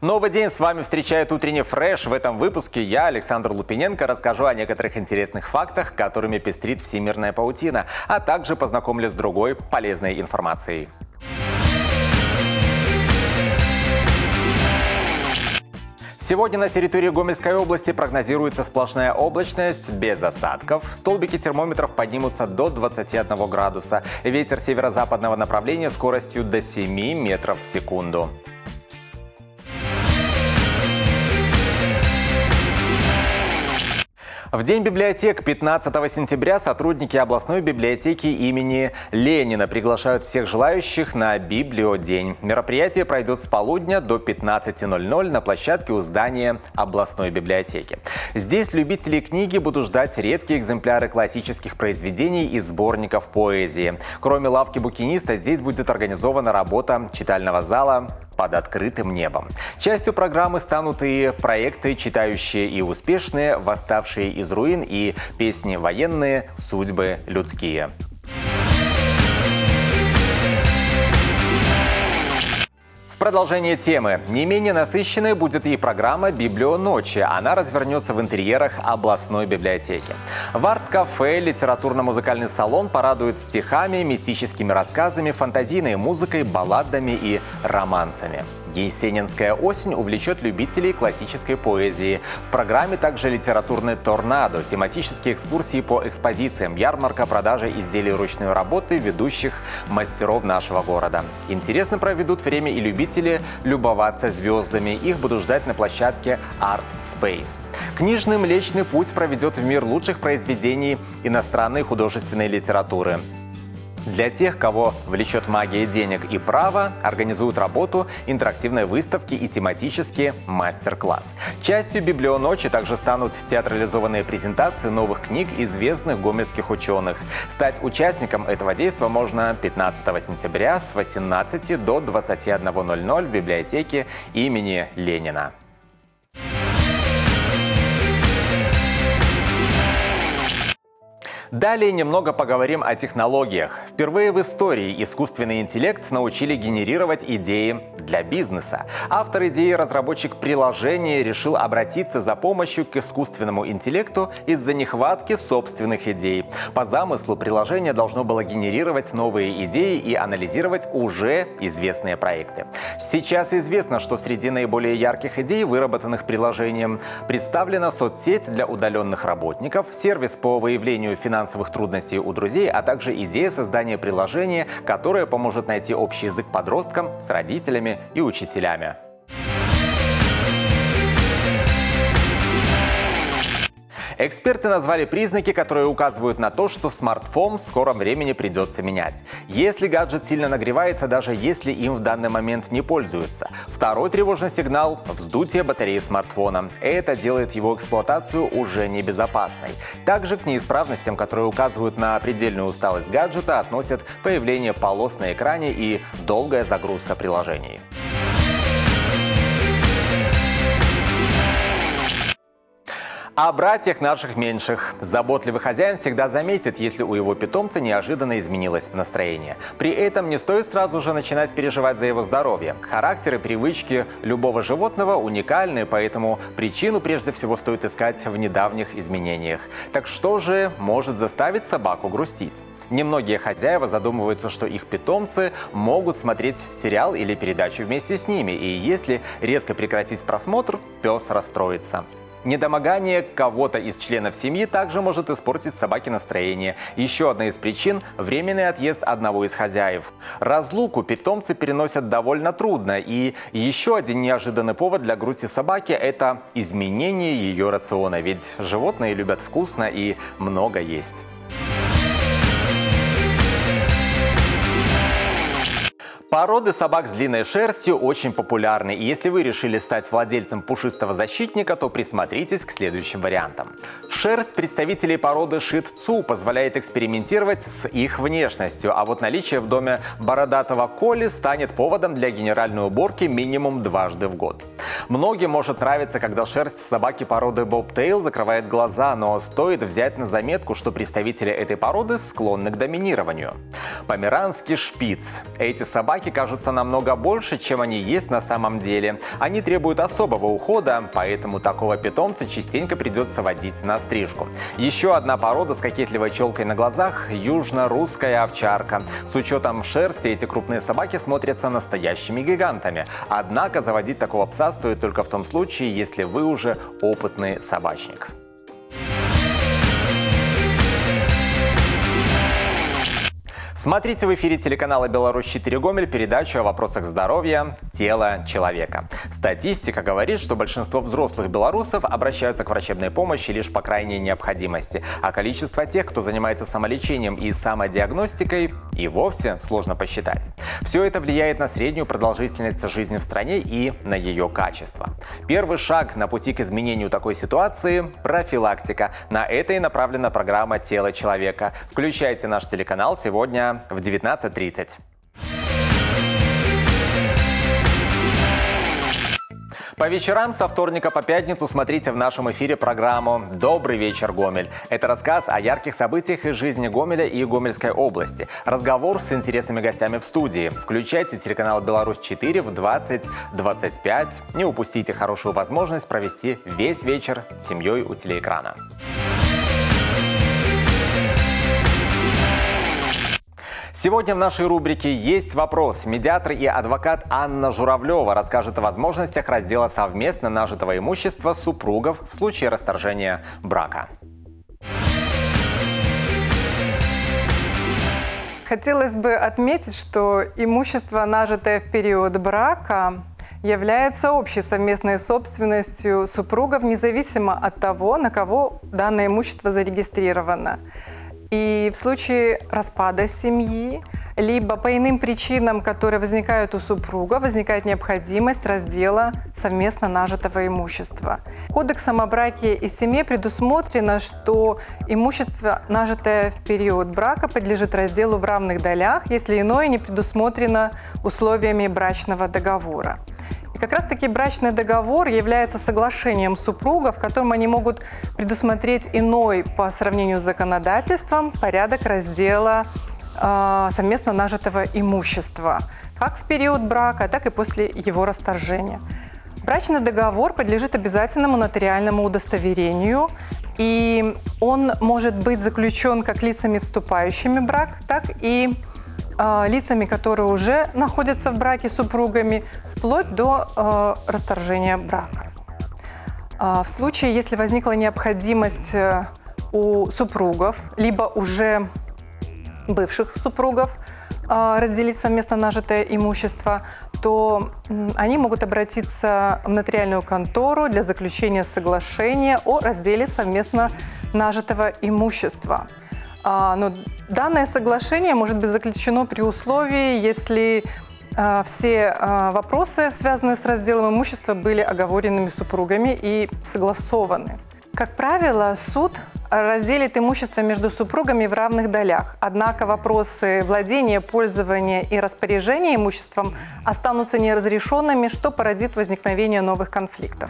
Новый день с вами встречает утренний фреш. В этом выпуске я, Александр Лупиненко, расскажу о некоторых интересных фактах, которыми пестрит всемирная паутина, а также познакомлю с другой полезной информацией. Сегодня на территории Гомельской области прогнозируется сплошная облачность без осадков. Столбики термометров поднимутся до 21 градуса. Ветер северо-западного направления скоростью до 7 метров в секунду. В День библиотек 15 сентября сотрудники областной библиотеки имени Ленина приглашают всех желающих на Библиодень. Мероприятие пройдет с полудня до 15:00 на площадке у здания областной библиотеки. Здесь любители книги будут ждать редкие экземпляры классических произведений и сборников поэзии. Кроме лавки букиниста, здесь будет организована работа читального зала под открытым небом. Частью программы станут и проекты «Читающие и успешные», «Восставшие из руин» и «Песни военные. Судьбы людские». В продолжение темы. Не менее насыщенной будет и программа «Библионочи». Она развернется в интерьерах областной библиотеки. В арт-кафе литературно-музыкальный салон порадует стихами, мистическими рассказами, фантазийной музыкой, балладами и романсами. Есенинская осень увлечет любителей классической поэзии. В программе также литературный торнадо, тематические экскурсии по экспозициям, ярмарка, продажа изделий ручной работы ведущих мастеров нашего города. Интересно проведут время и любители любоваться звездами. Их будут ждать на площадке Art Space. Книжный Млечный Путь проведет в мир лучших произведений иностранной художественной литературы. Для тех, кого влечет магия денег и права, организуют работу, интерактивные выставки и тематический мастер-класс. Частью Библионочи также станут театрализованные презентации новых книг известных гомельских ученых. Стать участником этого действа можно 15 сентября с 18 до 21:00 в библиотеке имени Ленина. Далее немного поговорим о технологиях. Впервые в истории искусственный интеллект научили генерировать идеи для бизнеса. Автор идеи, разработчик приложения, решил обратиться за помощью к искусственному интеллекту из-за нехватки собственных идей. По замыслу приложение должно было генерировать новые идеи и анализировать уже известные проекты. Сейчас известно, что среди наиболее ярких идей, выработанных приложением, представлена соцсеть для удаленных работников, сервис по выявлению финансовых трудностей у друзей, а также идея создания приложения, которое поможет найти общий язык подросткам с родителями и учителями. Эксперты назвали признаки, которые указывают на то, что смартфон в скором времени придется менять. Если гаджет сильно нагревается, даже если им в данный момент не пользуются. Второй тревожный сигнал – вздутие батареи смартфона. Это делает его эксплуатацию уже небезопасной. Также к неисправностям, которые указывают на предельную усталость гаджета, относят появление полос на экране и долгая загрузка приложений. О братьях наших меньших. Заботливый хозяин всегда заметит, если у его питомца неожиданно изменилось настроение. При этом не стоит сразу же начинать переживать за его здоровье. Характер и привычки любого животного уникальны, поэтому причину прежде всего стоит искать в недавних изменениях. Так что же может заставить собаку грустить? Немногие хозяева задумываются, что их питомцы могут смотреть сериал или передачу вместе с ними, и если резко прекратить просмотр, пес расстроится. Недомогание кого-то из членов семьи также может испортить собаке настроение. Еще одна из причин – временный отъезд одного из хозяев. Разлуку питомцы переносят довольно трудно. И еще один неожиданный повод для грусти собаки – это изменение ее рациона. Ведь животные любят вкусно и много есть. Породы собак с длинной шерстью очень популярны, и если вы решили стать владельцем пушистого защитника, то присмотритесь к следующим вариантам. Шерсть представителей породы ши-тцу позволяет экспериментировать с их внешностью, а вот наличие в доме бородатого колли станет поводом для генеральной уборки минимум дважды в год. Многим может нравиться, когда шерсть собаки породы бобтейл закрывает глаза, но стоит взять на заметку, что представители этой породы склонны к доминированию. Померанский шпиц. Эти собаки собаки кажутся намного больше, чем они есть на самом деле. Они требуют особого ухода, поэтому такого питомца частенько придется водить на стрижку. Еще одна порода с кокетливой челкой на глазах – южно-русская овчарка. С учетом шерсти эти крупные собаки смотрятся настоящими гигантами. Однако заводить такого пса стоит только в том случае, если вы уже опытный собачник. Смотрите в эфире телеканала «Беларусь-4 Гомель» передачу о вопросах здоровья тела человека. Статистика говорит, что большинство взрослых белорусов обращаются к врачебной помощи лишь по крайней необходимости, а количество тех, кто занимается самолечением и самодиагностикой, и вовсе сложно посчитать. Все это влияет на среднюю продолжительность жизни в стране и на ее качество. Первый шаг на пути к изменению такой ситуации – профилактика. На это и направлена программа «Тело человека». Включайте наш телеканал сегодня в 19:30. По вечерам со вторника по пятницу смотрите в нашем эфире программу «Добрый вечер, Гомель». Это рассказ о ярких событиях из жизни Гомеля и Гомельской области. Разговор с интересными гостями в студии. Включайте телеканал «Беларусь-4» в 20:25. Не упустите хорошую возможность провести весь вечер с семьей у телеэкрана. Сегодня в нашей рубрике «Есть вопрос». Медиатор и адвокат Анна Журавлева расскажет о возможностях раздела совместно нажитого имущества супругов в случае расторжения брака. Хотелось бы отметить, что имущество, нажитое в период брака, является общей совместной собственностью супругов, независимо от того, на кого данное имущество зарегистрировано. И в случае распада семьи, либо по иным причинам, которые возникают у супруга, возникает необходимость раздела совместно нажитого имущества. Кодексом о браке и семье предусмотрено, что имущество, нажитое в период брака, подлежит разделу в равных долях, если иное не предусмотрено условиями брачного договора. Как раз-таки брачный договор является соглашением супругов, в котором они могут предусмотреть иной по сравнению с законодательством порядок раздела совместно нажитого имущества, как в период брака, так и после его расторжения. Брачный договор подлежит обязательному нотариальному удостоверению, и он может быть заключен как лицами, вступающими в брак, так и лицами, которые уже находятся в браке с супругами, вплоть до расторжения брака. В случае, если возникла необходимость у супругов, либо уже бывших супругов, разделить совместно нажитое имущество, то они могут обратиться в нотариальную контору для заключения соглашения о разделе совместно нажитого имущества. Но данное соглашение может быть заключено при условии, если все вопросы, связанные с разделом имущества, были оговоренными супругами и согласованы. Как правило, суд разделит имущество между супругами в равных долях. Однако вопросы владения, пользования и распоряжения имуществом останутся неразрешенными, что породит возникновение новых конфликтов.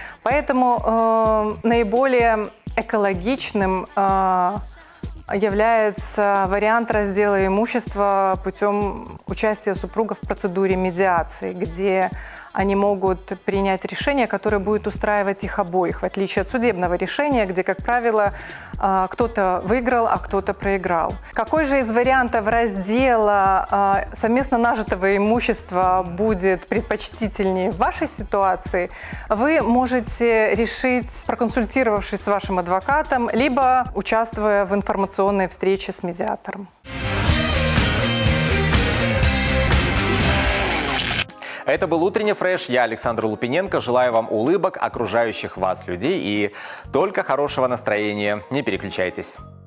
Поэтому наиболее экологичным является вариант раздела имущества путем участия супругов в процедуре медиации, где они могут принять решение, которое будет устраивать их обоих, в отличие от судебного решения, где, как правило, кто-то выиграл, а кто-то проиграл. Какой же из вариантов раздела совместно нажитого имущества будет предпочтительнее в вашей ситуации, вы можете решить, проконсультировавшись с вашим адвокатом, либо участвуя в информационной встрече с медиатором. Это был утренний фреш. Я Александр Лупиненко. Желаю вам улыбок, окружающих вас людей и только хорошего настроения. Не переключайтесь.